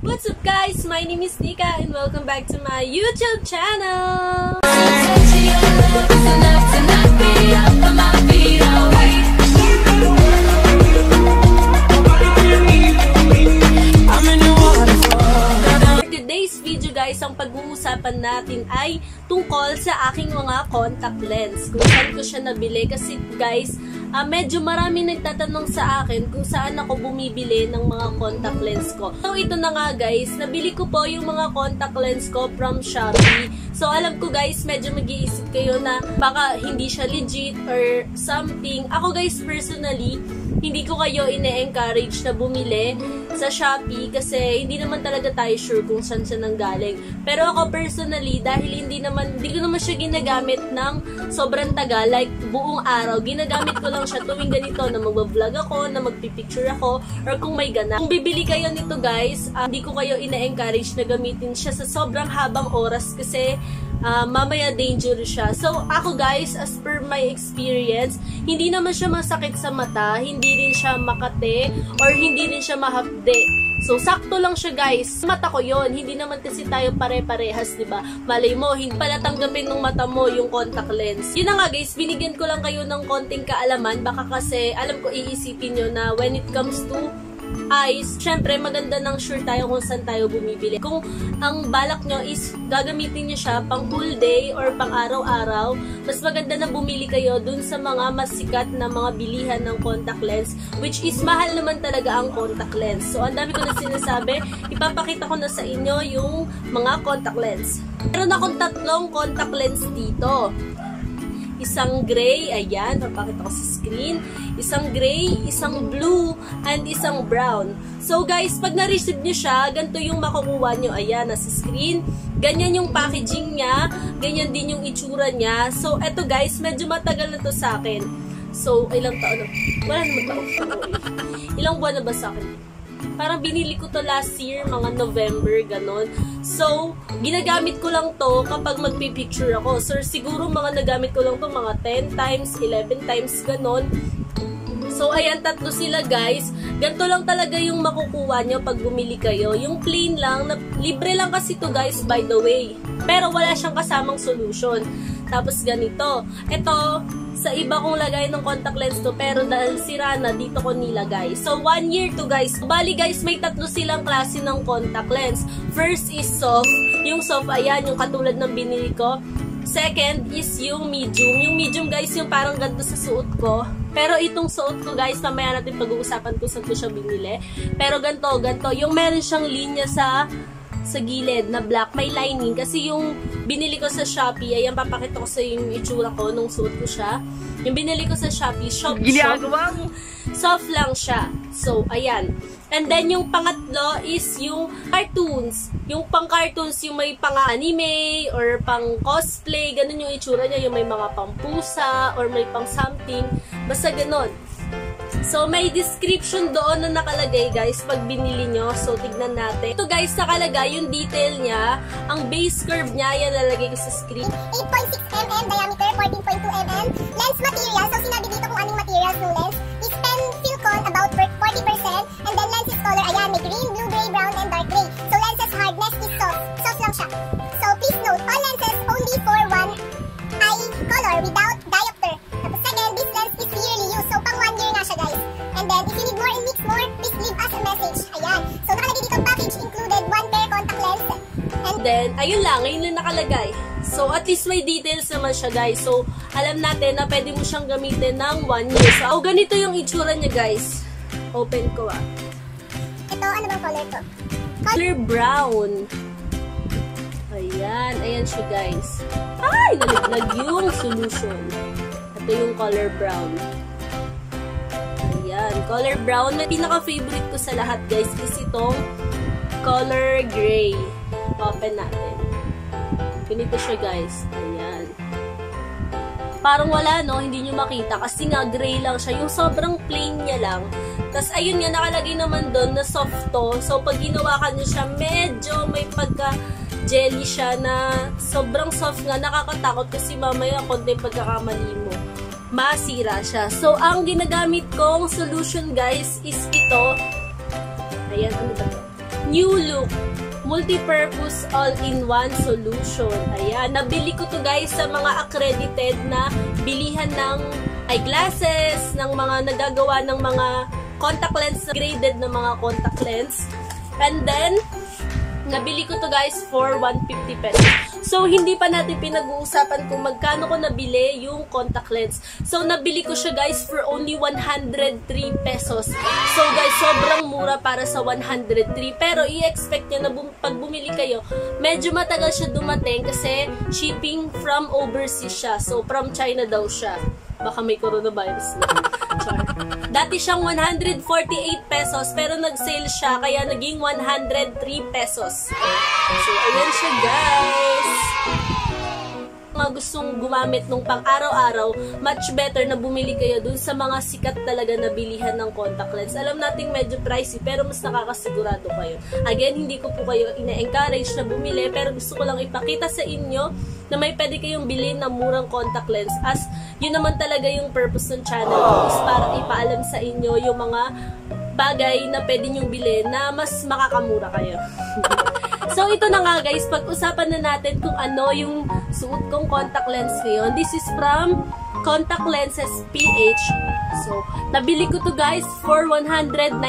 What's up guys? My name is Nika and welcome back to my YouTube channel! For today's video guys, ang pag-uusapan natin ay tungkol sa aking mga contact lens. Kung saan ko siya nabili kasi guys, medyo marami nagtatanong sa akin kung saan ako bumibili ng mga contact lens ko. So ito na nga guys, nabili ko po yung mga contact lens ko from Shopee. So alam ko guys, medyo mag-iisip kayo na baka hindi siya legit or something. Ako guys personally, hindi ko kayo ine-encourage na bumili sa Shopee kasi hindi naman talaga tayo sure kung saan siya nanggaling. Pero ako personally, dahil hindi ko naman siya ginagamit ng sobrang tagal, like buong araw, ginagamit ko lang siya tuwing ganito na mag-vlog ako, na magpipicture ako, or kung may ganap. Kung bibili kayo nito guys, hindi ko kayo ine-encourage na gamitin siya sa sobrang habang oras kasi mamaya dangerous siya. So ako guys, as per my experience, hindi naman siya masakit sa mata, hindi rin siya makate, or hindi rin siya mahapde. So sakto lang siya guys. Mata ko yon, hindi naman kasi tayo pare-parehas, diba? Malay mo, hindi pala tanggapin ng mata mo yung contact lens. Yun na nga guys, binigyan ko lang kayo ng konting kaalaman, baka kasi alam ko iisipin nyo na when it comes to eyes, syempre maganda nang sure tayo kung saan tayo bumibili. Kung ang balak nyo is gagamitin nyo siya pang whole day or pang araw-araw, mas maganda na bumili kayo dun sa mga mas sikat na mga bilihan ng contact lens, which is mahal naman talaga ang contact lens. So ang dami ko na sinasabi, ipapakita ko na sa inyo yung mga contact lens. Meron akong tatlong contact lens dito. Isang gray, ayan, papakita ko sa screen. Isang gray, isang blue, and isang brown. So guys, pag na-receive nyo siya, ganito yung makukuha nyo. Ayan, nasa screen. Ganyan yung packaging niya. Ganyan din yung itsura niya. So, eto guys, medyo matagal na to sa akin. So, ilang taon na? Wala naman taon. Ilang buwan na ba sa akin? Parang binili ko to last year, mga November, ganon. So, ginagamit ko lang to kapag magpipicture ako. So, siguro mga nagamit ko lang to mga 10 times, 11 times, ganon. So, ayan, tatlo sila guys. Ganito lang talaga yung makukuha nyo pag bumili kayo. Yung plain lang, libre lang kasi to guys, by the way. Pero wala siyang kasamang solution. Tapos ganito. Ito, sa iba kong lagay ng contact lens to, pero dahil sira na, dito ko nilagay. So, 1 year to guys. Bali guys, may tatlo silang klase ng contact lens. First is soft. Yung soft, ayan, yung katulad ng binili ko. Second is yung medium. Yung medium guys, yung parang ganito sa suot ko. Pero itong suot ko guys, mamaya natin pag-uusapan ko saan ko siya binili. Pero ganito. Yung meron siyang linya sa gilid na black, may lining. Kasi yung binili ko sa Shopee, ayan, papakita ko sa yung itsura ko nung suot ko siya. Yung binili ko sa Shopee, soft lang siya. So, ayan. And then, yung pangatlo is yung cartoons. Yung pang-cartoons, yung may pang-anime or pang-cosplay, ganun yung itsura niya. Yung may mga pang-pusa or may pang-something. Basta ganun. So, may description doon na nakalagay, guys, pag binili nyo. So, tignan natin. Ito, guys, nakalagay yung detail niya. Ang base curve niya, yan nalagay ko sa screen. 8.6 mm diameter, 14.2 mm. Lens material, so sinabi dito kung anong materials ng lens. Is pen silicone, about 40%. And then lenses color, ayan, may green, blue, gray, brown, and dark gray. So, lenses hardness is soft. Soft lang siya. So, please note, all lenses only for one eye color without diopter. Tapos second, this lens is yearly use. So, pang 1 year nga siya, guys. And then, if you need more and mix more, please leave us a message. Ayan. So, nakalagay dito package included 1 pair contact lens. And then, ayun lang, ngayon lang nakalagay. So, at least may details naman siya, guys. So, alam natin na pwede mo siyang gamitin ng 1 year. So, ganito yung itsura niya, guys. Open ko, ah. Ito, ano bang color to? Color brown. Ayan. Ayan siya, guys. Ay! Nalaglag yung solution. Ito yung color brown. Ayan. Color brown. Na pinaka-favorite ko sa lahat, guys, is itong color gray. Open natin. Ganito siya, guys. Ayan. Parang wala, no? Hindi nyo makita. Kasi nga, gray lang siya. Yung sobrang plain niya lang. Tapos, ayun nga, nakalagay naman doon na soft to. So, pag ginawakan nyo siya, medyo may pagka-jelly siya na sobrang soft nga. Nakakatakot kasi mamaya konti pagkakamali mo, masira siya. So, ang ginagamit kong solution, guys, is ito. Ayan, ano ba ito? new look multi-purpose all-in-one solution. Ayan, nabili ko to guys sa mga accredited na bilihan ng eyeglasses, ng mga nagagawa ng mga contact lens, graded na mga contact lens. And then, nabili ko to guys for 150 pesos. So, hindi pa natin pinag-uusapan kung magkano ko nabili yung contact lens. So, nabili ko siya guys for only 103 pesos. So, guys, sobrang mura para sa 103. Pero, i-expect nyo na pag bumili kayo, medyo matagal siya dumating kasi shipping from overseas siya. So, from China daw siya. Baka may coronavirus na. Char. Dati siyang 148 pesos, pero nag-sale siya, kaya naging 103 pesos. So, ayan siya, guys. Mga gustong gumamit nung pang-araw-araw, much better na bumili kayo dun sa mga sikat talaga na bilihan ng contact lens. Alam nating medyo pricey, pero mas nakakasigurado kayo. Again, hindi ko po kayo ina-encourage na bumili, pero gusto ko lang ipakita sa inyo na may pwede kayong bilhin na murang contact lens, as yun naman talaga yung purpose ng channel ko, is para ipaalam sa inyo yung mga bagay na pwede nyong bilhin na mas makakamura kayo. So, ito na nga guys, pag-usapan na natin kung ano yung suot kong contact lens ngayon. This is from Contact Lenses PH. So, nabili ko to guys for 195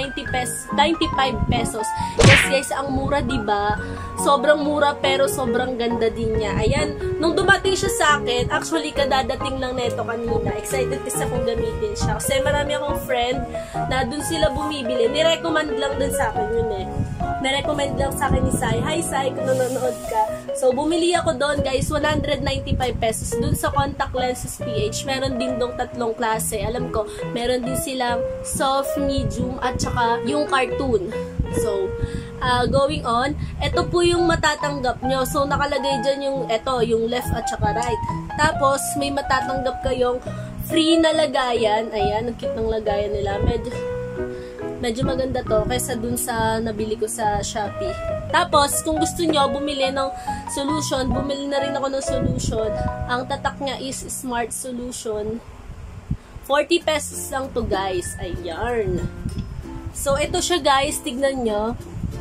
pesos. Yes guys, ang mura, diba? Sobrang mura pero sobrang ganda din niya. Ayan, nung dumating siya sa akin, actually kadadating lang neto kanina. Excited kasi akong gamitin siya. Kasi marami akong friend na dun sila bumibili. Nirecommend lang dun sa akin yun eh. Nirecommend lang sa akin ni Sai. Hi Sai, kung nanonood ka. So, bumili ako doon guys, 195 pesos. Doon sa Contact Lenses PH, meron din dong tatlong klase. Alam ko, meron din silang soft, medium, at saka yung cartoon. So, going on, ito po yung matatanggap nyo. So, nakalagay dyan yung, yung left at saka right. Tapos, may matatanggap kayong free na lagayan. Ayan, ang cute ng lagayan nila. Medyo maganda to kaysa dun sa nabili ko sa Shopee. Tapos, kung gusto nyo bumili ng solution, bumili na rin ako ng solution. Ang tatak niya is Smart Solution. 40 pesos lang to guys. Ayan. So, ito siya guys. Tignan nyo.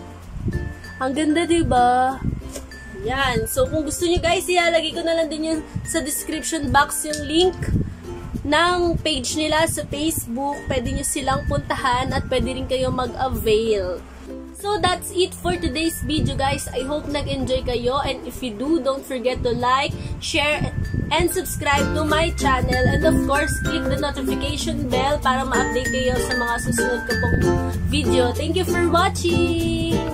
Ang ganda, diba? Ayan. So, kung gusto nyo guys, ilalagay ko na lang din yung sa description box yung link ng page nila sa Facebook. Pwede nyo silang puntahan at pwede rin kayo mag-avail. So, that's it for today's video, guys. I hope nag-enjoy kayo. And if you do, don't forget to like, share, and subscribe to my channel. And of course, click the notification bell para ma-update kayo sa mga susunod ko pong video. Thank you for watching!